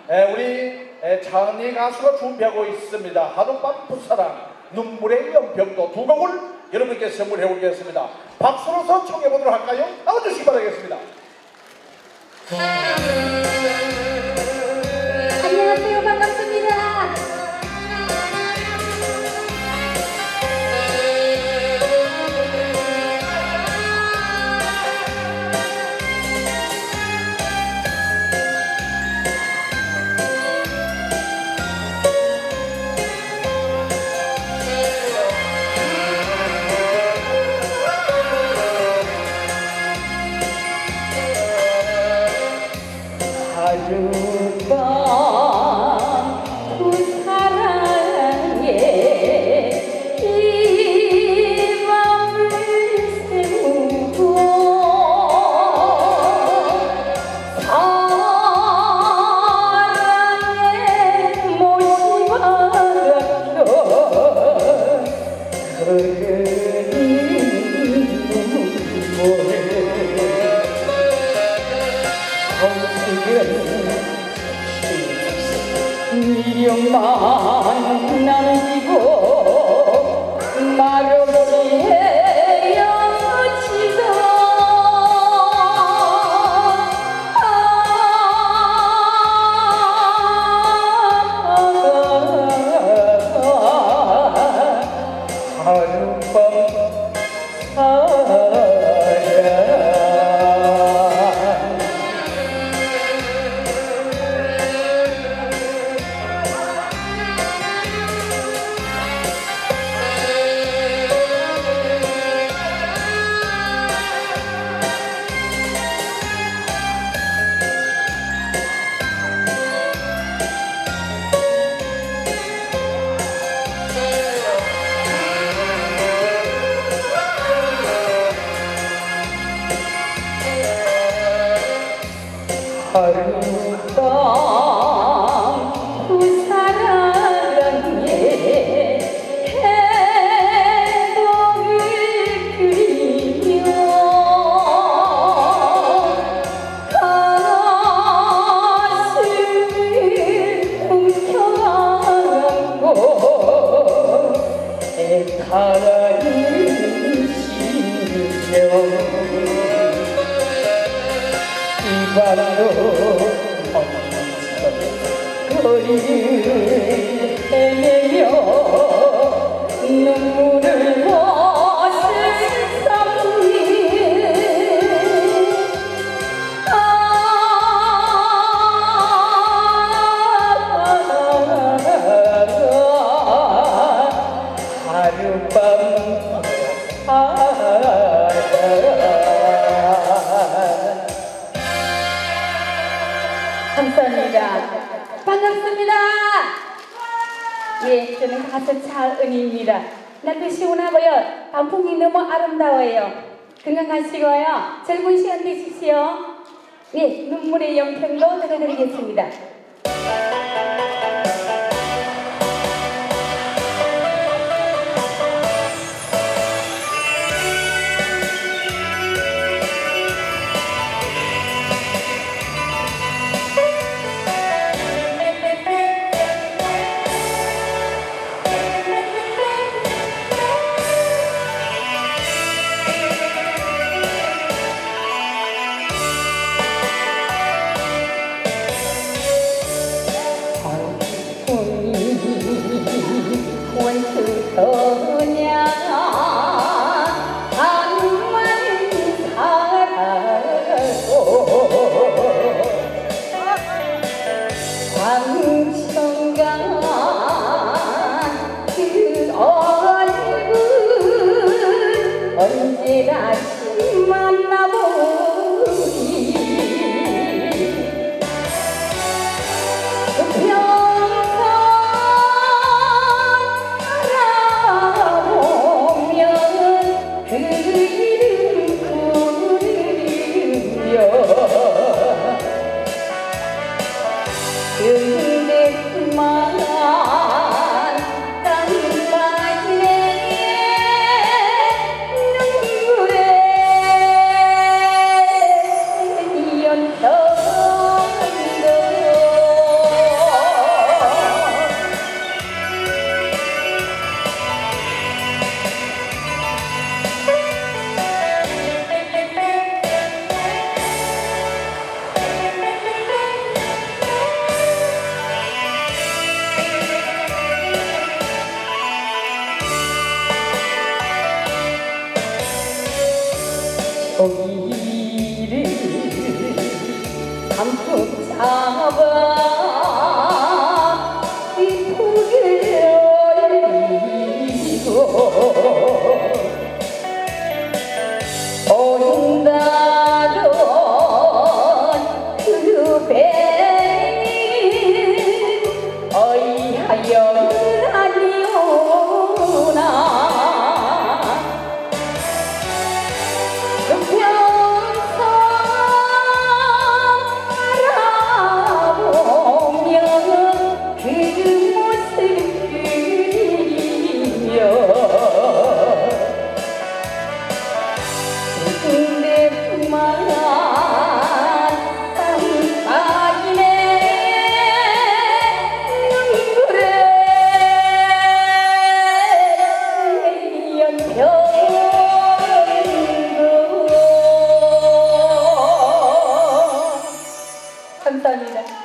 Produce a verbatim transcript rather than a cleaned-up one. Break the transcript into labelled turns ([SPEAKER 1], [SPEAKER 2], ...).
[SPEAKER 1] 에, 우리 에, 차은희 가수가 준비하고 있습니다. 하룻밤 풋사랑 눈물의 연평도 두 곡을 여러분께 선물해 오겠습니다. 박수로서 청해 보도록 할까요? 나와주시기 바라겠습니다.
[SPEAKER 2] 안녕하세요. 반갑습니다. 하룻밤 그 사랑에 이 맘을 세우고 사랑에 모시받았던 그르는 눈물 미련만 남기고 말없이 헤어지다 하룻밤 하룻밤 그 사랑에 해동을 그리며 가슴을 움켜안고 애타는 심령 바람도 거리를 헤매며 눈물을 벗을 썸니 아 하룻밤 감사합니다. 반갑습니다. 예, 저는 가수 차은희입니다. 날도 시원하고요. 단풍이 너무 아름다워요. 건강하시고요. 젊은 시간 되시지요. 예, 눈물의 연평도 들어드리겠습니다. 원수더냐 한만 살아고 광천강 그 얼굴 언제나 만나보리 눈물에 연평도 잡아 이쁘게 열리고 온다던 그 배는 어이하여 아니오나 평소 바라보며 그 모습 그리며 그대뿐만 땀빠지네 눈물에 연평도 감사합니다.